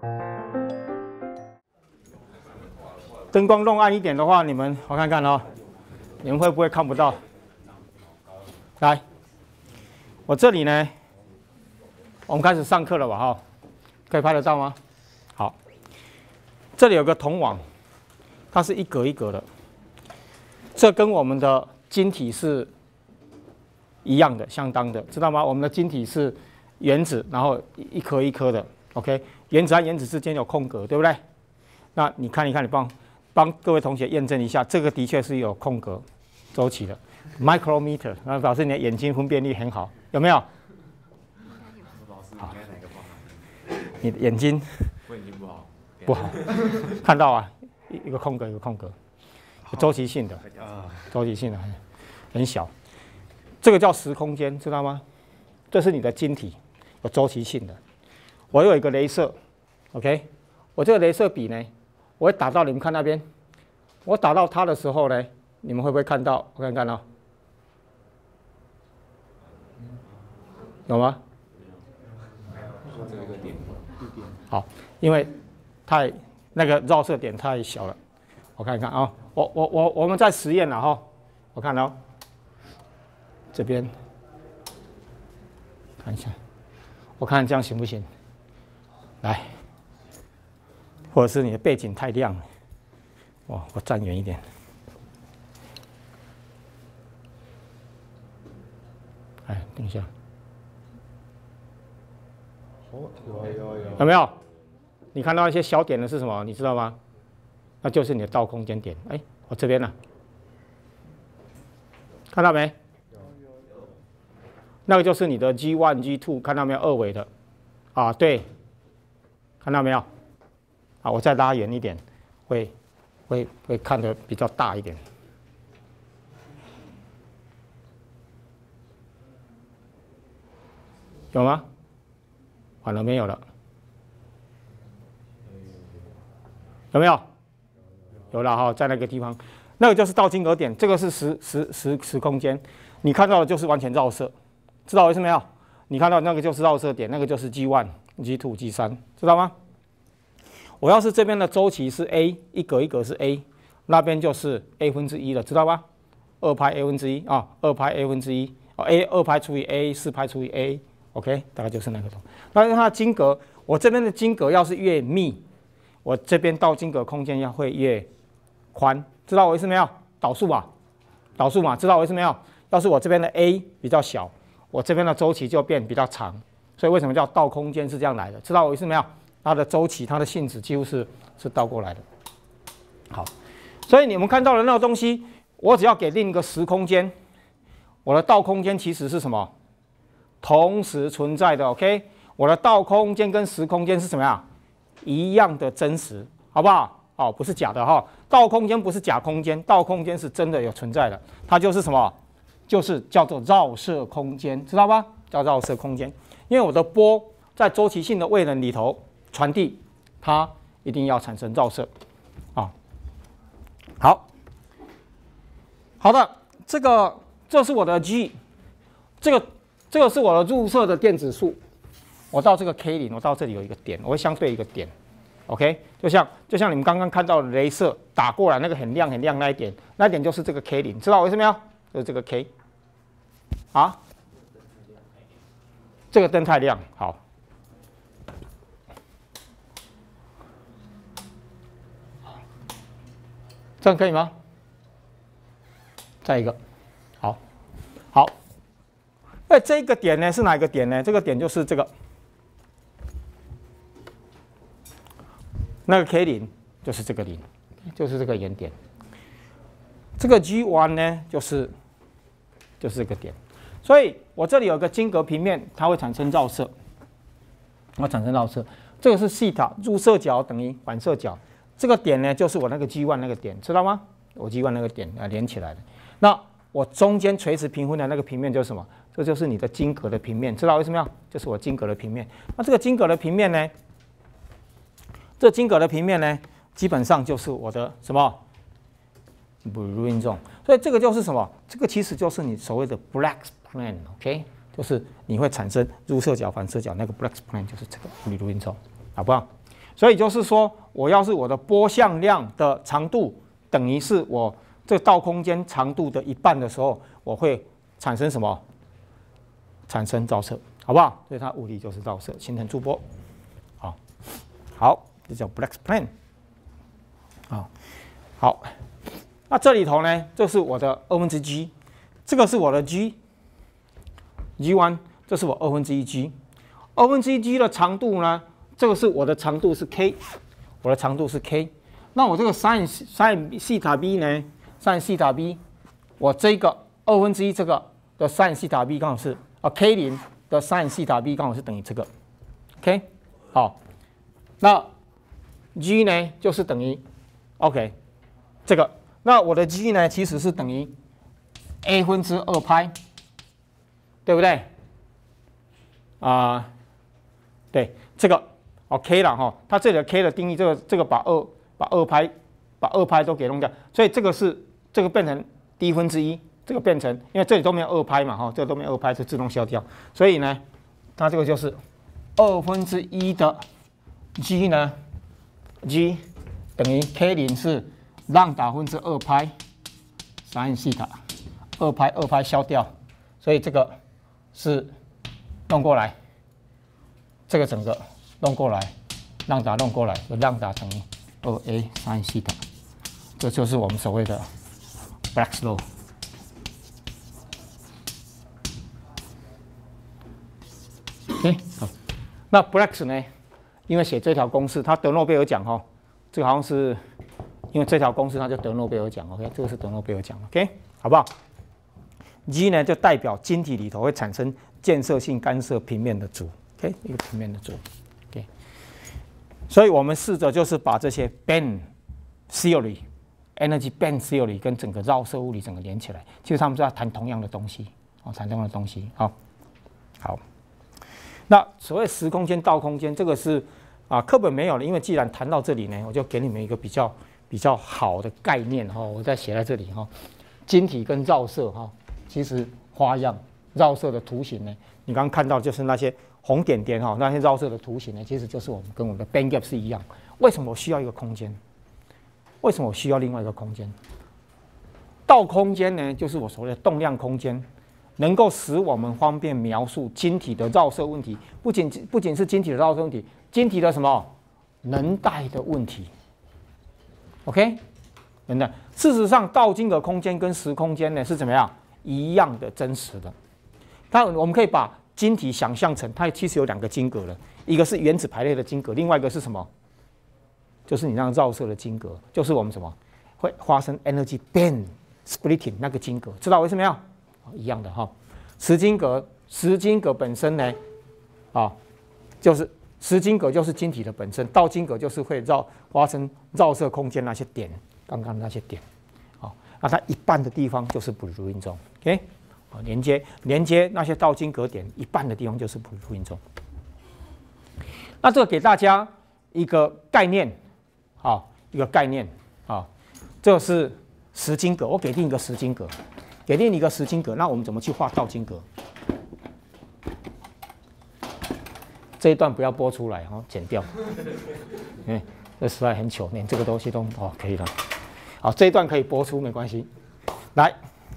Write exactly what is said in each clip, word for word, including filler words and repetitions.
灯光弄暗一点的话，你们我看看哦，你们会不会看不到？来，我这里呢，我们开始上课了吧？哈，可以拍得到吗？好，这里有个铜网，它是一格一格的，这跟我们的晶体是一样的，相当的，知道吗？我们的晶体是原子，然后一颗一颗的 ，OK， 原子和原子之间有空格，对不对？那你看一看，你帮帮各位同学验证一下，这个的确是有空格周期的 ，micrometer， 那表示你的眼睛分辨率很好，有没有？好，你的眼睛我眼睛不好， 不好，看到啊，一个空格一个空格，有周期性的，周期性的很小，这个叫时空间，知道吗？这是你的晶体，有周期性的。我有一个雷射 ，OK， 我这个雷射笔呢，我会打到你们看那边，我打到它的时候呢，你们会不会看到？我看看哦，有吗？ 这个点， 好，因为太那个绕射点太小了，我看一看啊、哦，我我我我们在实验了哈，我看到、哦、这边看一下，我看这样行不行？来，或者是你的背景太亮了，哇，我站远一点。哎，等一下。 哦，有有有， 有没有？你看到一些小点的是什么？你知道吗？那就是你的倒空间点。哎，我这边呢、啊，看到没？那个就是你的 G 一 G 二， 看到没有？二维的，啊，对，看到没有？啊，我再拉远一点，会会会看得比较大一点。有吗？完了没有了？有没有？有了哈，在那个地方，那个就是倒金格点，这个是时时时时空间，你看到的就是完全绕射，知道我意思没有？你看到那个就是绕射点，那个就是 G 一、G 二、G 三，知道吗？我要是这边的周期是 A， 一格一格是 A， 那边就是 A 分之一了，知道吧？二派 A 分之一啊，二派 A 分之一啊 ，A 二派除以 A， 四派除以 A。OK， 大概就是那个东西。但是它的晶格，我这边的晶格要是越密，我这边到晶格空间要会越宽，知道我意思没有？导数嘛，导数嘛，知道我意思没有？要是我这边的 A 比较小，我这边的周期就变比较长。所以为什么叫倒空间是这样来的？知道我意思没有？它的周期、它的性质几乎是是倒过来的。好，所以你们看到的那个东西，我只要给另一个时空间，我的倒空间其实是什么？同时存在的 ，OK， 我的倒空间跟时空间是什么呀？一样的真实，好不好？哦，不是假的哈，倒空间不是假空间，倒空间是真的有存在的，它就是什么？就是叫做绕射空间，知道吧？叫绕射空间，因为我的波在周期性的位能里头传递，它一定要产生绕射，啊，好，好的，这个这是我的 G， 这个。这个是我的入射的电子数，我到这个 K 零，我到这里有一个点，我会相对一个点 ，OK， 就像就像你们刚刚看到的雷射打过来那个很亮很亮那一点，那一点就是这个 K 零，知道我意思没有？就是这个 K， 啊，这个灯太亮，好，这样可以吗？再一个，好，好。那这个点呢是哪一个点呢？这个点就是这个，那个 K 零就是这个零，就是这个原点。这个 G 一 呢就是就是这个点，所以我这里有个晶格平面，它会产生绕射，会产生绕射。这个是西塔，入射角等于反射角。这个点呢就是我那个 G 一 那个点，知道吗？我 G 一 那个点啊连起来的。那我中间垂直平分的那个平面就是什么？这就是你的晶格的平面，知道为什么呀？就是我晶格的平面。那这个晶格的平面呢？这晶格的平面呢，基本上就是我的什么 Brillouin zone。所以这个就是什么？这个其实就是你所谓的 Black plane，OK， 就是你会产生入射角、反射角，那个 Black plane 就是这个 Brillouin zone，好不好？ 所以就是说，我要是我的波向量的长度等于是我这倒空间长度的一半的时候，我会产生什么？产生照射，好不好？所以它物理就是照射，形成驻波。好，好，这叫 Black's plan。啊，好，那这里头呢，这是我的二分之 G， 这个是我的 G，G one， 这是我二分之一 G， 二分之一 G 的长度呢，这个是我的长度是 K， 我的长度是 K。那我这个 sin sin 西塔 b 呢 ，sin 西塔 b， 我这个二分之一这个的 sin 西塔 b 刚好是啊 K 零的 sin 西塔 b 刚好是等于这个 ，OK， 好，那 G 呢就是等于 OK 这个，那我的 G 呢其实是等于 a 分之二派，对不对？啊、呃，对，这个 OK 了哈，它这里的 K 的定义，这个这个把二把二派把二派都给弄掉，所以这个是这个变成 d 分之一，这个变成因为这里都没有二派嘛哈，这个都没有二派，就自动消掉，所以呢，它这个就是二分之一的 G 呢 G 等于 K 零是浪打分之二派 sin 西塔，二派二派消掉，所以这个是弄过来，这个整个弄过来，浪打弄过来，就浪打等于二 a sin 西塔，这就是我们所谓的 Black's law。OK， 好，那 Black's 呢？因为写这条公式，他得诺贝尔奖哈，这个好像是因为这条公式，他就得诺贝尔奖。OK， 这个是得诺贝尔奖。OK， 好不好 ？G 呢就代表晶体里头会产生建设性干涉平面的组。OK， 一个平面的组。OK， 所以我们试着就是把这些 band theory、energy band theory 跟整个绕射物理整个连起来，其实他们是要谈同样的东西，哦，谈同样的东西。好，好。那所谓时空间倒空间，这个是啊课本没有了，因为既然谈到这里呢，我就给你们一个比较比较好的概念哈，我再写在这里哈。晶体跟绕射哈，其实花样绕射的图形呢，你刚刚看到就是那些红点点哈，那些绕射的图形呢，其实就是我们跟我们的 band gap 是一样。为什么我需要一个空间？为什么我需要另外一个空间？倒空间呢，就是我所谓的动量空间。能够使我们方便描述晶体的绕射问题，不仅不仅是晶体的绕射问题，晶体的什么能带的问题。OK， 能带。事实上，倒晶格空间跟时空间呢是怎么样一样的真实的。但我们可以把晶体想象成它其实有两个晶格了，一个是原子排列的晶格，另外一个是什么？就是你那绕射的晶格，就是我们什么会发生 energy band splitting 那个晶格，知道为什么没有？一样的哈，时晶格，时晶格本身呢，啊，就是时晶格就是晶体的本身，倒晶格就是会绕发生绕射空间那些点，刚刚那些点，啊，那它一半的地方就是普鲁运中 ，OK， 啊，连接连接那些倒晶格点一半的地方就是普鲁运中。那这个给大家一个概念，啊，一个概念啊，这是时晶格，我给定一个时晶格。给定一个时晶格，那我们怎么去画倒晶格？这一段不要播出来哈，剪掉。嗯，这实在很糗，连这个东西都哦可以了。好，这一段可以播出没关系。来，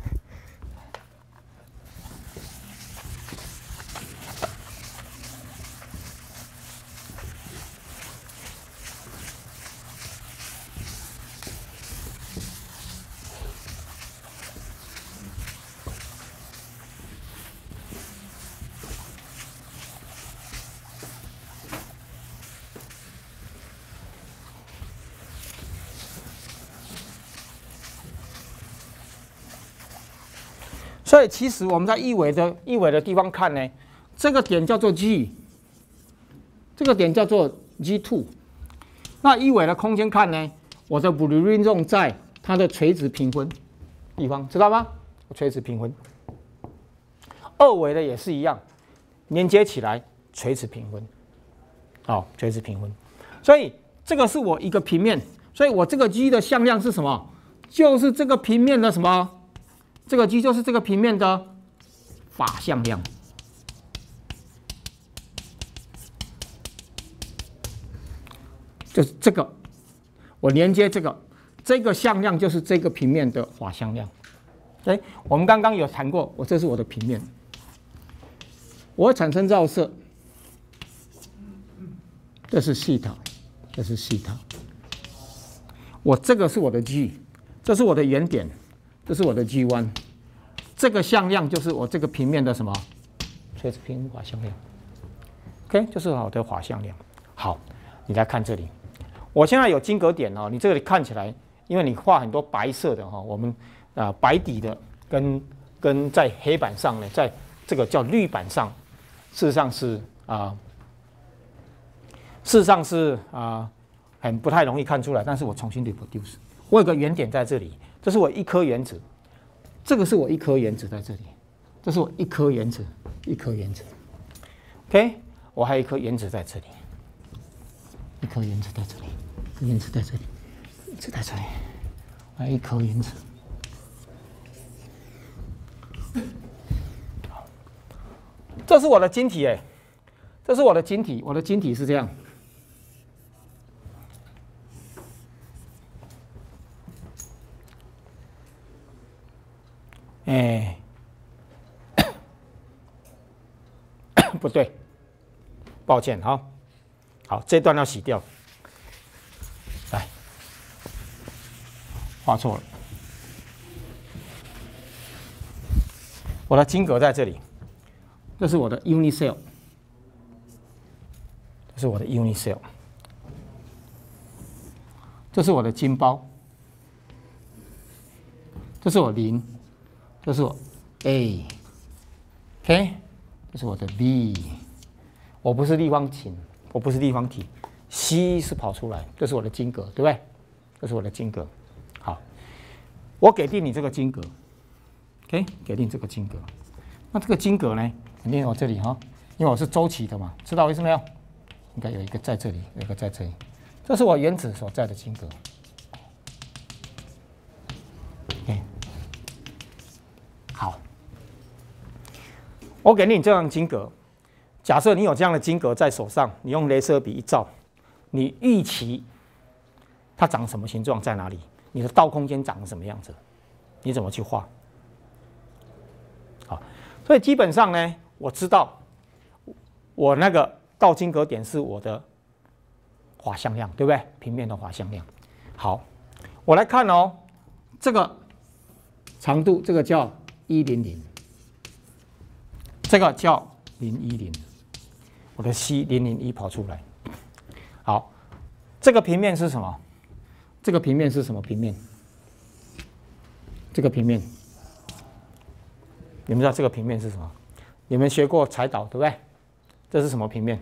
所以其实我们在一维的一维的地方看呢，这个点叫做 G， 这个点叫做 G 二。那一维的空间看呢，我的 blue ring zone 在它的垂直平分地方，知道吗？垂直平分。二维的也是一样，连接起来垂直平分。好、哦，垂直平分。所以这个是我一个平面，所以我这个 G 的向量是什么？就是这个平面的什么？这个 G 就是这个平面的法向量。 就是这个，我连接这个，这个向量就是这个平面的法向量。哎，我们刚刚有谈过，我这是我的平面，我会产生绕射，这是西塔，这是西塔。我这个是我的 G， 这是我的原点，这是我的 G 一，这个向量就是我这个平面的什么？垂直平面法向量。OK， 就是我的法向量。好，你来看这里，我现在有晶格点哦，你这里看起来，因为你画很多白色的哈，我们啊、呃、白底的跟跟在黑板上呢，在这个叫绿板上，事实上是啊、呃，事实上是啊、呃、很不太容易看出来，但是我重新 reproduce， 我有个原点在这里，这是我一颗原子，这个是我一颗原子在这里，这是我一颗原子，一颗原子 ，OK， 我还有一颗原子在这里。一颗原子在这里，原子在这里，原子在这里，还有一颗原子。这是我的晶体哎，这是我的晶体，我的晶体是这样。哎，不对，抱歉哈。好，这段要洗掉。来，画错了。我的晶格在这里，这是我的 unit cell， 这是我的 unit cell， 这是我的晶包，这是我零，这是我 A，OK， 这是我的 B， 我不是立方体。我不是立方体 ，C 是跑出来，这是我的晶格，对不对？这是我的晶格。好，我给定你这个晶格 ，OK， 给定这个晶格。那这个晶格呢，肯定我这里哈，因为我是周期的嘛，知道为什么没有？应该有一个在这里，有一个在这里，这是我原子所在的晶格。OK， 好，我给你这样晶格。假设你有这样的晶格在手上，你用雷射笔一照，你预期它长什么形状在哪里？你的倒空间长什么样子？你怎么去画？好，所以基本上呢，我知道我那个倒晶格点是我的法向量，对不对？平面的法向量。好，我来看哦，这个长度，这个叫一零零，这个叫零一零。我的 C 零零一跑出来，好，这个平面是什么？这个平面是什么平面？这个平面，你们知道这个平面是什么？你们学过彩导对不对？这是什么平面？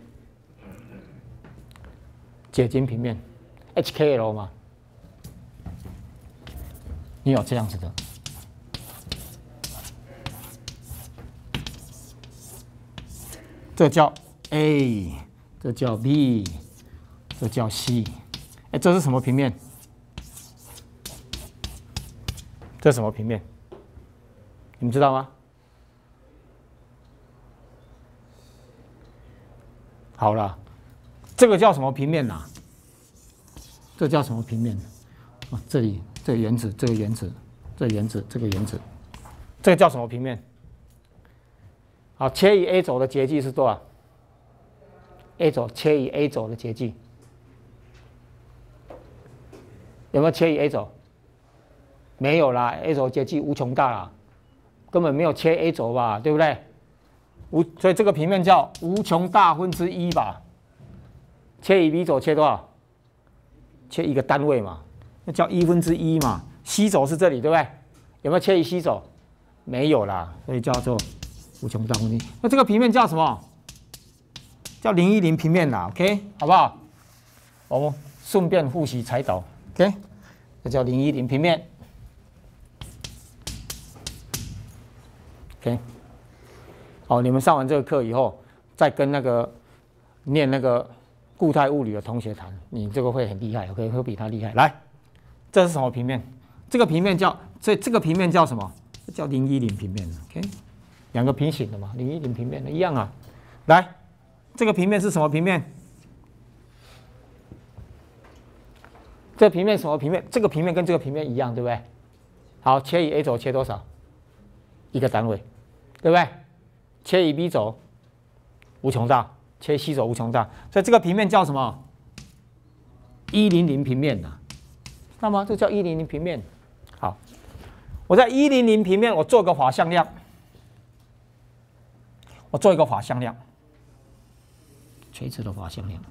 解晶平面 ，H K L 吗？你有这样子的，这叫 A， 这叫 B， 这叫 C， 哎，这是什么平面？这是什么平面？你们知道吗？好了，这个叫什么平面呐、啊？这叫什么平面？啊，这里这个原子，这个原子，这个原子，这个原子，这个叫什么平面？好，切以 A 轴的截距是多少 ？A 轴切以 A 轴的截距有没有切以 A 轴？没有啦 ，A 轴截距无穷大啦，根本没有切 A 轴吧，对不对？无，所以这个平面叫无穷大分之一吧。切以 B 轴切多少？切一个单位嘛，那叫一分之一嘛。C 轴是这里，对不对？有没有切以 C 轴？没有啦，所以叫做无穷大分之一。那这个平面叫什么？叫零一零平面啦 ，OK， 好不好？我们顺便复习彩导 ，OK， 这叫零一零平面 ，OK。好，你们上完这个课以后，再跟那个念那个固态物理的同学谈，你这个会很厉害 ，OK， 会比他厉害。来，这是什么平面？这个平面叫，所以这个平面叫什么？叫零一零平面 ，OK， 两个平行的嘛，零一零平面的一样啊。来，这个平面是什么平面？ 这平面什么平面？这个平面跟这个平面一样，对不对？好，切以 A 轴切多少？一个单位，对不对？切以 B 轴无穷大，切 C 轴无穷大，所以这个平面叫什么？一零零平面呐、啊，知道吗？这叫一零零平面。好，我在一零零平面，我做个法向量，我做一个法向量，垂直的法向量。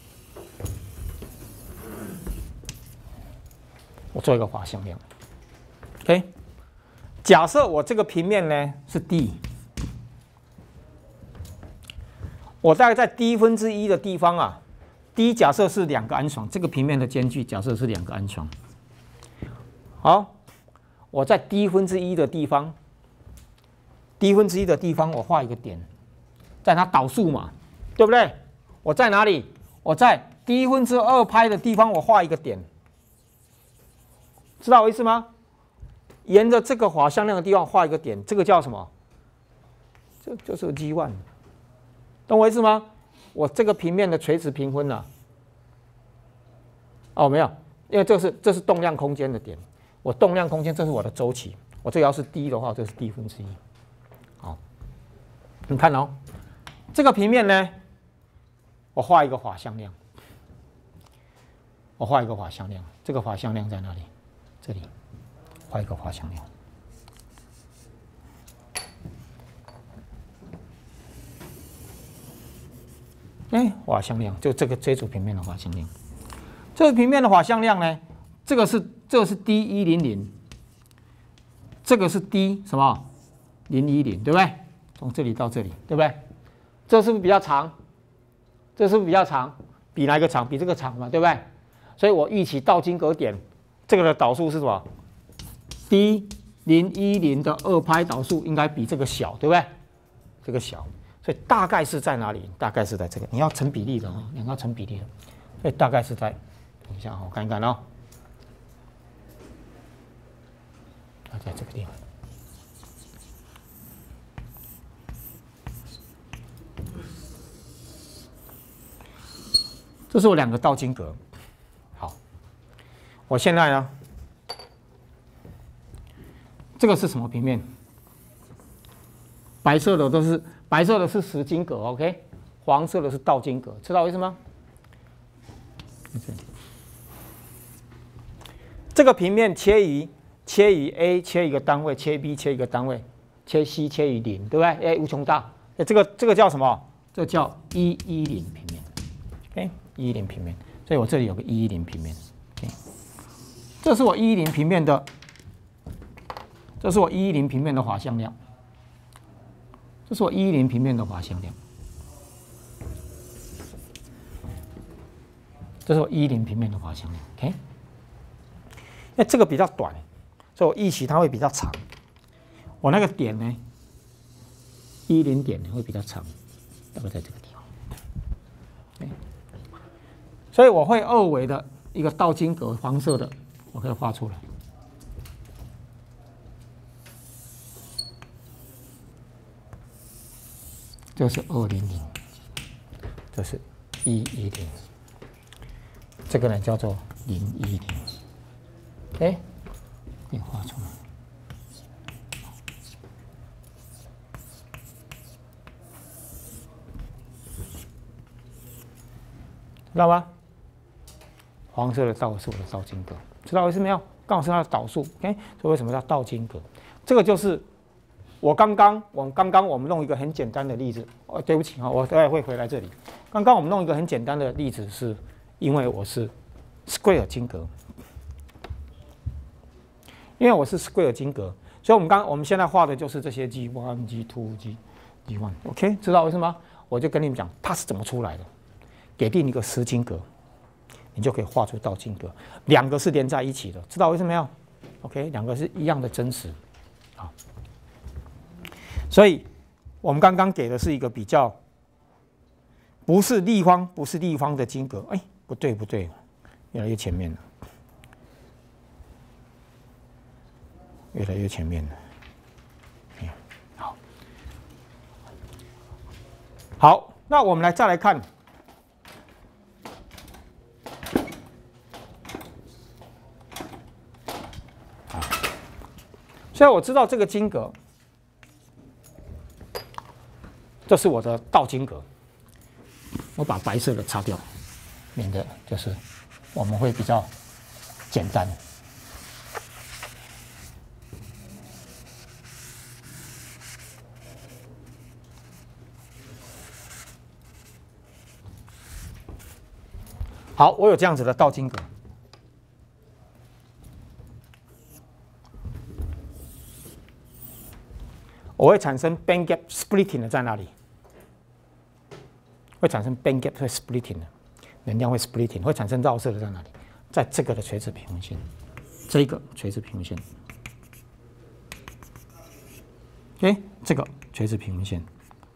我做一个法向量 ，OK。假设我这个平面呢是 D， 我大概在 D 分之一的地方啊 ，D 假设是两个安床，这个平面的间距假设是两个安床。好，我在 D 分之一的地方 ，D 分之一的地方我画一个点，在它导数嘛，对不对？我在哪里？我在 D 分之二派的地方我画一个点。知道我意思吗？沿着这个法向量的地方画一个点，这个叫什么？这就是 G 一， 懂我意思吗？我这个平面的垂直平分啊，哦，没有，因为这是这是动量空间的点，我动量空间这是我的周期，我这个要是 D 的话，这是 D 分之一。好，你看哦，这个平面呢，我画一个法向量，我画一个法向量，这个法向量在哪里？这里画一个法向量，哎，法向量就这个这组平面的法向量。这个平面的法向量呢，这个是这个是 D 一零零，这个是 D 什么零一零，对不对？从这里到这里，对不对？这是不是比较长？这是不是比较长？比哪一个长？比这个长嘛，对不对？所以我预期到经格点。这个的导数是什么 ？D 零一零的二拍导数应该比这个小，对不对？这个小，所以大概是在哪里？大概是在这个，你要成比例的哦，两个要成比例的，所以大概是在，等一下我看一看哦，啊，在这个地方。这是我两个倒经格。我现在呢，这个是什么平面？白色的都是白色的是实经格 ，OK， 黄色的是倒经格，知道我意思吗？这个平面切于切于 A 切一个单位，切 B 切一个单位，切 C 切于零，对不对 ？A 无穷大，这个这个叫什么？这个叫一一零平面 ，OK， 一一零平面，所以我这里有个一一零平面 ，OK。这是我一一零平面的，这是我一一零平面的法向量，这是我一一零平面的法向量，这是我一一零平面的法向量 ，OK。因为这个比较短，所以我预期它会比较长。我那个点呢，一一零点呢会比较长，大概在这个地方。OK， 所以我会二维的一个倒经格，黄色的。我可以画出来，这是二零零，这是一一零，这个呢叫做零一零，哎，可以画出来。知道吗？黄色的倒是我的倒经格。知道为什么没有？刚好是它的导数 ，OK， 所以为什么叫倒经格？这个就是我刚刚，我们刚刚我们弄一个很简单的例子。哦，对不起啊，我待会会回来这里。刚刚我们弄一个很简单的例子，是因为我是 square 经格，因为我是 square 经格，所以我们刚我们现在画的就是这些 G 一、G 二、G G 一 ，OK， 知道为什么？我就跟你们讲它是怎么出来的，给定一个实经格。你就可以画出倒经格，两个是连在一起的，知道为什么没有 ？OK， 两个是一样的真实，好，所以我们刚刚给的是一个比较，不是立方，不是立方的经格，哎，不对不对，越来越前面了，越来越前面了，哎，好，好，那我们来再来看。 所以我知道这个晶格，这是我的倒晶格。我把白色的擦掉，免得就是我们会比较简单。好，我有这样子的倒晶格。我会产生 band gap splitting 的在哪里？会产生 band gap 会 splitting 的，能量会 splitting， 会产生绕射的在哪里？在这个的垂直平衡线，这一个垂直平衡线 ，OK， 这个垂直平衡线，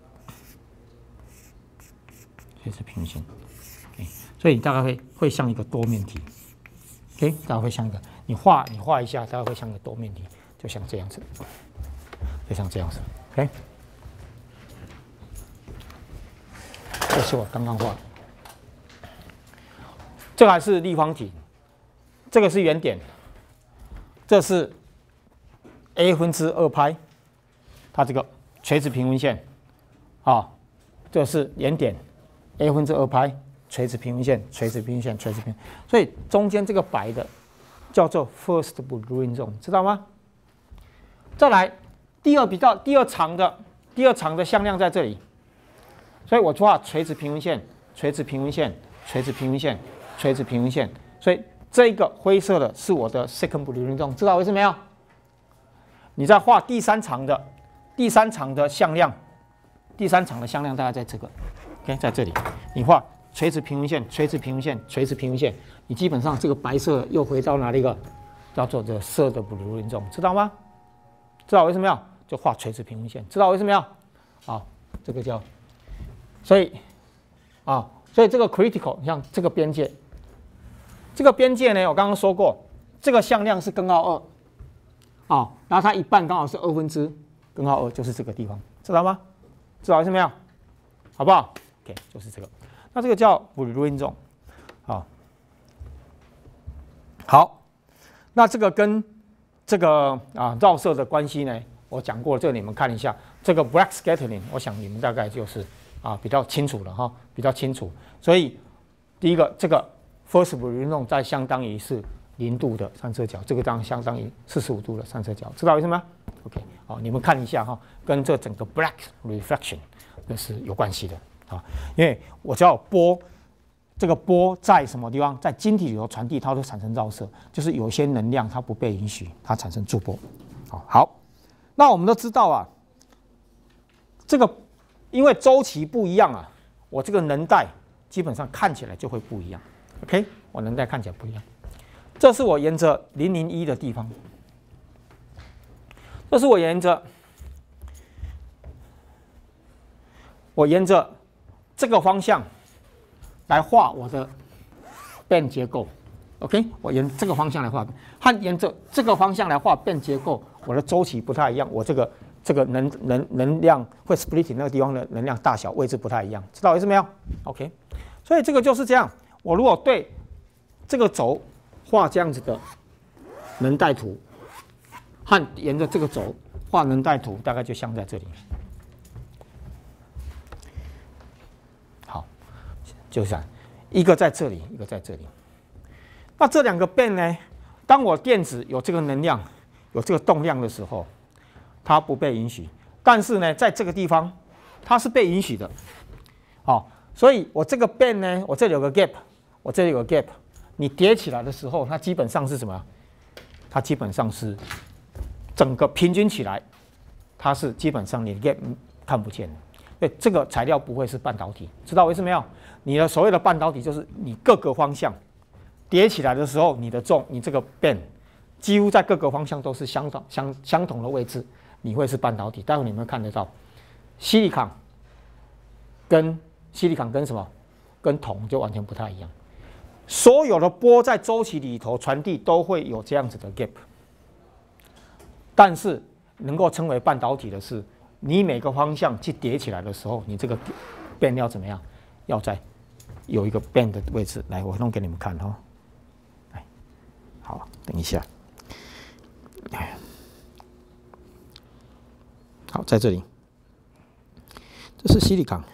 垂直平衡线 ，OK， 所以你大概会会像一个多面体 ，OK， 大概会像一个，你画你画一下，大概会像一个多面体，就像这样子。就像这样子 ，OK， 这是我刚刚画的，这个还是立方体，这个是原点，这是 a 分之二派，它这个垂直平衡线，啊，这是原点 a 分之二派，垂直平衡线，垂直平衡线，垂直平衡，所以中间这个白的叫做 first Brillouin zone， 知道吗？再来。第二比较第二长的第二长的向量在这里，所以我画垂直平衡线、垂直平衡线、垂直平衡线、垂直平衡线，所以这一个灰色的是我的 second Brillouin zone， 知道为什么没有？你再画第三长的第三长的向量，第三长的向量大概在这个 ，OK， 在这里，你画垂直平衡线、垂直平衡线、垂直平衡线，你基本上这个白色又回到哪里一个叫做这色的 Brillouin zone， 知道吗？知道为什么要？就画垂直平衡线，知道为什么要？啊，这个叫，所以啊，所以这个 critical， 你像这个边界，这个边界呢，我刚刚说过，这个向量是根号二，啊，然后它一半刚好是二分之根号二，就是这个地方，知道吗？知道为什么要？好不好 ？OK， 就是这个，那这个叫 Brillouin zone， 啊，好，那这个跟这个啊绕射的关系呢？我讲过，这个你们看一下，这个 Bragg scattering， 我想你们大概就是啊比较清楚了哈，比较清楚。所以第一个，这个 first Brillouin zone 在相当于是零度的散射角，这个当然相当于四十五度的散射角，知道为什么 ？OK， 好，你们看一下哈，跟这整个 Bragg reflection 这是有关系的啊，因为我只要波。这个波在什么地方？在晶体里头传递，它会产生绕射，就是有一些能量它不被允许，它产生驻波。好，好。那我们都知道啊，这个因为周期不一样啊，我这个能带基本上看起来就会不一样。OK， 我能带看起来不一样。这是我沿着零零一的地方，这是我沿着我沿着这个方向来画我的 band 结构。OK， 我沿这个方向来画，和沿着这个方向来画 band 结构。我的周期不太一样，我这个这个能能能量会 splitting 那个地方的能量大小位置不太一样，知道意思没有 ？OK， 所以这个就是这样。我如果对这个轴画这样子的能带图，和沿着这个轴画能带图，大概就像在这里。好，就这样，一个在这里，一个在这里。那这两个 band 呢？当我电子有这个能量。有这个动量的时候，它不被允许。但是呢，在这个地方，它是被允许的。好，所以我这个 band 呢，我这里有个 gap， 我这里有个 gap， 你叠起来的时候，它基本上是什么？它基本上是整个平均起来，它是基本上你的 gap 看不见的。所以这个材料不会是半导体，知道为什么没有？你的所谓的半导体就是你各个方向叠起来的时候，你的重，你这个 band。几乎在各个方向都是相同相相同的位置，你会是半导体。待会你们看得到，硒利康跟硒利康跟什么？跟铜就完全不太一样。所有的波在周期里头传递都会有这样子的 gap， 但是能够称为半导体的是，你每个方向去叠起来的时候，你这个 band 要怎么样？要在有一个 band 的位置。来，我弄给你们看哈。来，好，等一下。 好，在这里，这是西里康，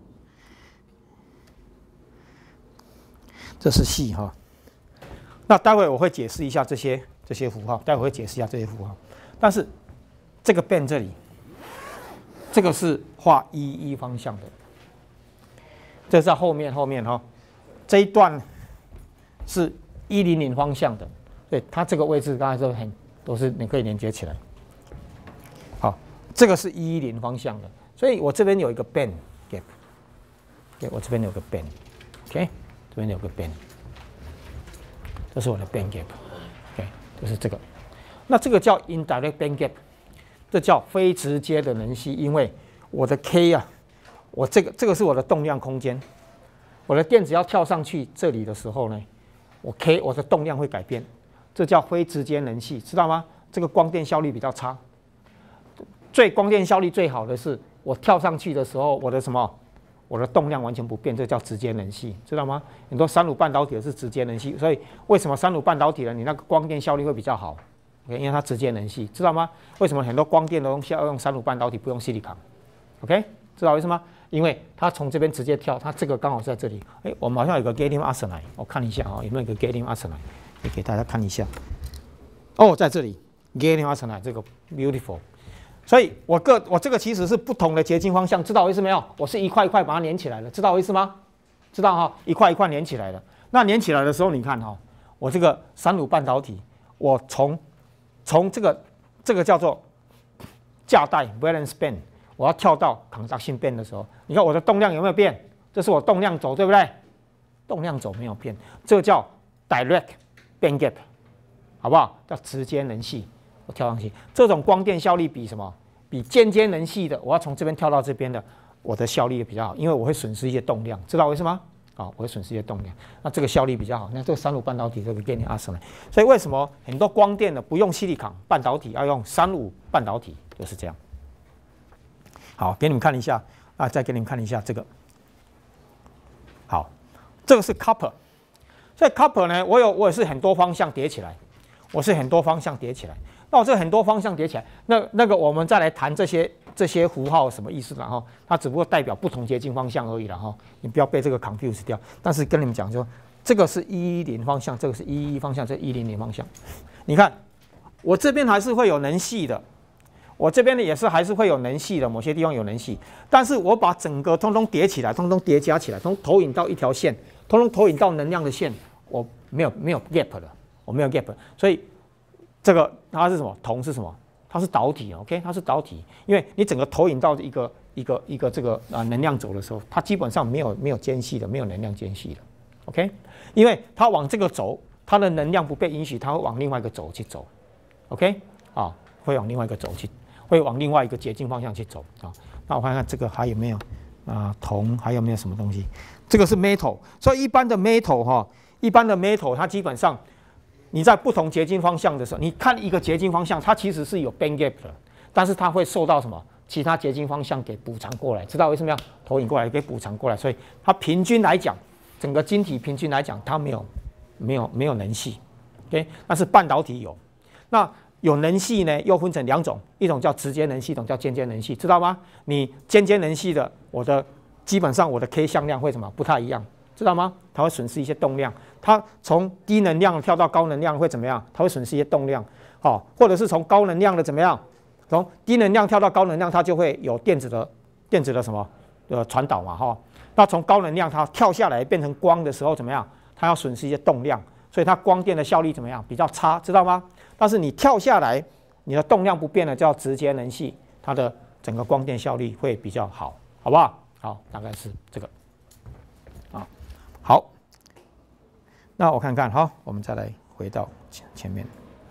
这是细哈。那待会我会解释一下这些这些符号，待会会解释一下这些符号。但是这个 band 这里，这个是画一一方向的，这是在后面后面哈，这一段是一零零方向的，所以它这个位置刚才都很都是你可以连接起来。好，这个是一一零方向的，所以我这边有一个 band gap， 对，我这边有个 band，OK， 这边有个 band， 这是我的 band gap，OK， 就是这个。那这个叫 indirect band gap， 这叫非直接的能隙，因为我的 K 啊，我这个这个是我的动量空间，我的电子要跳上去这里的时候呢，我 K 我的动量会改变，这叫非直接能隙，知道吗？这个光电效率比较差。最光电效率最好的是我跳上去的时候，我的什么，我的动量完全不变，这叫直接能隙，知道吗？很多三鲁半导体是直接能隙，所以为什么三鲁半导体呢？你那个光电效率会比较好？因为它直接能隙，知道吗？为什么很多光电的东西要用三鲁半导体，不用 silicon？ OK， 知道为什么？因为它从这边直接跳，它这个刚好是在这里。哎，我们好像有个 gallium arsenide， 我看一下啊、哦，有没有一个 gallium arsenide？ 也给大家看一下。哦，在这里 gallium arsenide 这个 beautiful。所以我个我这个其实是不同的结晶方向，知道我意思没有？我是一块一块把它连起来了，知道我意思吗？知道哈、哦，一块一块连起来了。那连起来的时候，你看哈、哦，我这个三鲁半导体，我从从这个这个叫做价带 valence band， 我要跳到 conduction band 的时候，你看我的动量有没有变？这是我动量轴，对不对？动量轴没有变，这个叫 direct band gap， 好不好？叫直接能隙，我跳上去，这种光电效率比什么？比间接能隙的，我要从这边跳到这边的，我的效率也比较好，因为我会损失一些动量，知道为什么？啊，我会损失一些动量，那这个效率比较好。那这个三鲁半导体这个 gallium arsenide， 所以为什么很多光电的不用 silicon 半导体，要用三鲁半导体，就是这样。好，给你们看一下啊，再给你们看一下这个。好，这个是 copper， 所以 copper 呢，我有我也是很多方向叠起来，我是很多方向叠起来。那我这很多方向叠起来，那那个我们再来谈这些。这些符号什么意思？然后它只不过代表不同结晶方向而已了哈，你不要被这个 confuse 掉。但是跟你们讲说，这个是一一零方向，这个是一一方向，这一零零方向。你看，我这边还是会有能隙的，我这边呢也是还是会有能隙的，某些地方有能隙。但是我把整个通通叠起来，通通叠加起来，通投影到一条线，通通投影到能量的线，我没有没有 gap 了，我没有 gap。所以这个它是什么？铜是什么？它是导体 ，OK， 它是导体，因为你整个投影到一个一个一个这个啊能量轴的时候，它基本上没有没有间隙的，没有能量间隙的 ，OK， 因为它往这个轴，它的能量不被允许，它会往另外一个轴去走 ，OK， 啊，会往另外一个轴去，会往另外一个捷径方向去走啊。那我看看这个还有没有啊铜，还有没有什么东西？这个是 metal， 所以一般的 metal 哈，一般的 metal 它基本上。你在不同结晶方向的时候，你看一个结晶方向，它其实是有 band gap 的，但是它会受到什么其他结晶方向给补偿过来，知道为什么要投影过来给补偿过来？所以它平均来讲，整个晶体平均来讲，它没有没有没有能隙 ，OK？ 但是半导体有，那有能隙呢，又分成两种，一种叫直接能隙，一种叫间接能隙，知道吗？你间接能隙的，我的基本上我的 K 向量会什么不太一样。知道吗？它会损失一些动量。它从低能量跳到高能量会怎么样？它会损失一些动量。好、哦，或者是从高能量的怎么样？从低能量跳到高能量，它就会有电子的电子的什么呃传导嘛哈、哦。那从高能量它跳下来变成光的时候怎么样？它要损失一些动量，所以它光电的效率怎么样？比较差，知道吗？但是你跳下来，你的动量不变了，叫直接能隙，它的整个光电效率会比较好，好不好？好，大概是这个。好，那我看看哈，我们再来回到前前面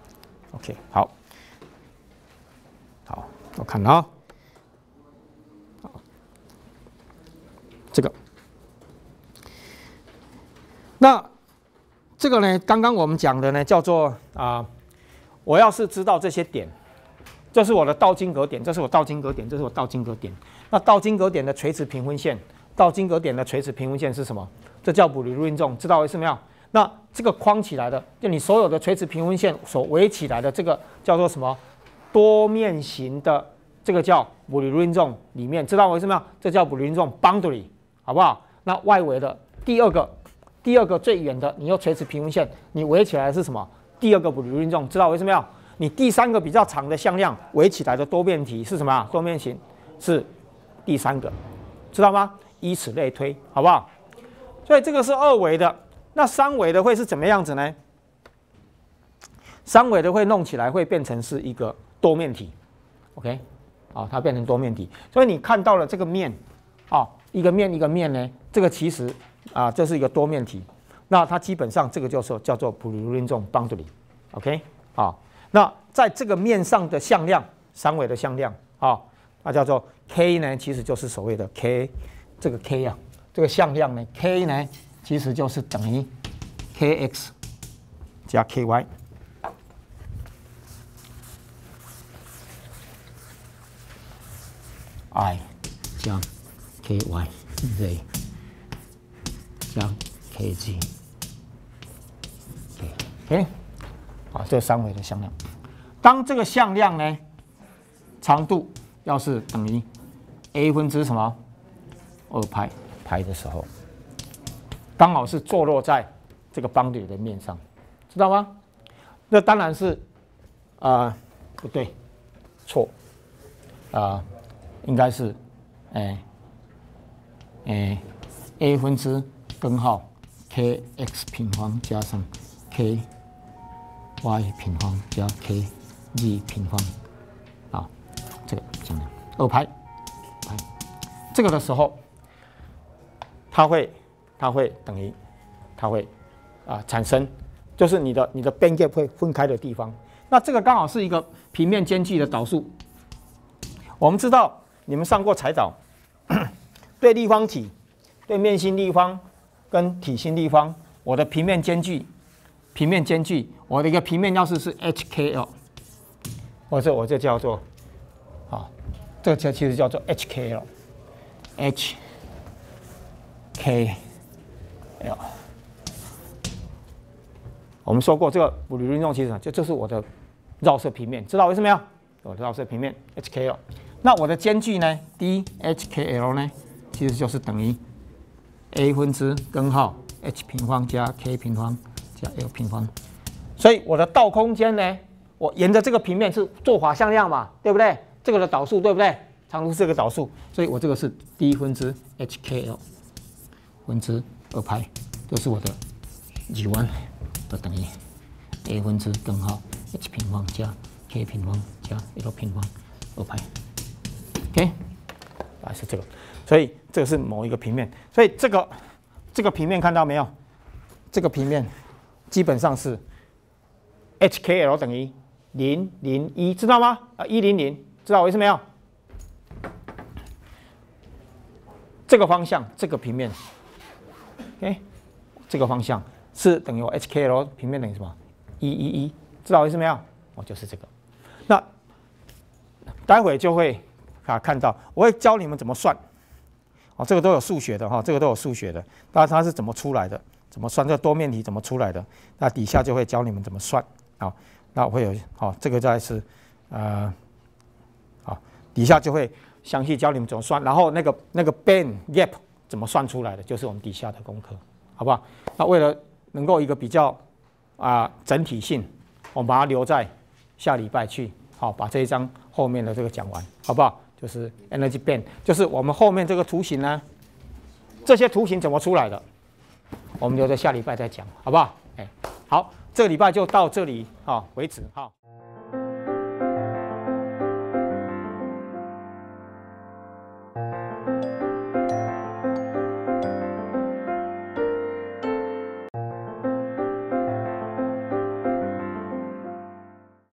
，OK， 好，好，我看了啊，好，这个，那这个呢，刚刚我们讲的呢，叫做啊、呃，我要是知道这些点，这是我的倒金格点，这是我倒金格点，这是我倒金格点，那倒金格点的垂直平分线，倒金格点的垂直平分线是什么？这叫布里路运动，知道为什么没有？那这个框起来的，就你所有的垂直平分线所围起来的，这个叫做什么？多面型的这个叫 Brillouin zone 里面，知道为什么？这叫 Brillouin zone boundary， 好不好？那外围的第二个，第二个最远的，你用垂直平行线，你围起来是什么？第二个 Brillouin zone， 知道为什么？你第三个比较长的向量围起来的多面体是什么？多面形是第三个，知道吗？以此类推，好不好？所以这个是二维的，那三维的会是怎么样子呢？三维的会弄起来会变成是一个多面体 ，OK， 啊，它变成多面体，所以你看到了这个面，啊，一个面一个面呢，这个其实啊，这是一个多面体，那它基本上这个就是叫做 Brillouin zone boundary，OK， 啊，那在这个面上的向量，三维的向量，啊，那叫做 K 呢，其实就是所谓的 K， 这个 K 啊，这个向量呢 ，K 呢，其实就是等于 K x 加 K y。I 加 K Y Z 加 K G K OK， 好，这三维的向量。当这个向量呢，长度要是等于 a 分之什么二派派的时候，刚好是坐落在这个boundary的面上，知道吗？那当然是啊、呃、不对，错啊。呃应该是，哎，哎 ，a 分之根号 k x 平方加上 k y 平方加 k z 平方，啊，这个这样二派，派，这个的时候，它会它会等于，它会啊产生，就是你的你的边界会分开的地方。那这个刚好是一个平面间距的导数，我们知道。你们上过彩导，对立方体、对面心立方跟体心立方，我的平面间距、平面间距，我的一个平面要是是 H K L， 或者我这叫做啊，这个其实叫做 H K L，H K L。我们说过这个Brillouin zone其实就这是我的绕射平面，知道为什么呀？我的绕射平面 H K L。那我的间距呢 ，d h k l 呢，其实就是等于 a 分之根号 h 平方加 k 平方加 l 平方。所以我的倒空间呢，我沿着这个平面是做法向量嘛，对不对？这个的导数对不对？长度是这个导数，所以我这个是 d 分之 h k l 分之二派，这是我的 g 一，就等于 a 分之根号 h 平方加 k 平方加 l 平方二派。OK， 啊是这个，所以这个是某一个平面，所以这个这个平面看到没有？这个平面基本上是 H K L 等于零零一，知道吗？啊一零零，知道我意思没有？这个方向，这个平面 ，OK， 这个方向是等于我 H K L 平面等于什么？一一一，知道我意思没有？哦，就是这个。那待会就会。啊，看到我会教你们怎么算，哦，这个都有数学的哈，这个都有数学的，那它是怎么出来的？怎么算这个多面体怎么出来的？那底下就会教你们怎么算，好，那我会有，好，这个再是，呃，好，底下就会详细教你们怎么算，然后那个那个 band gap 怎么算出来的，就是我们底下的功课，好不好？那为了能够一个比较啊、呃、整体性，我们把它留在下礼拜去，好，把这一章后面的这个讲完，好不好？就是 energy band， 就是我们后面这个图形呢，这些图形怎么出来的，我们留在下礼拜再讲，好不好？哎，好，这个礼拜就到这里啊为止哈。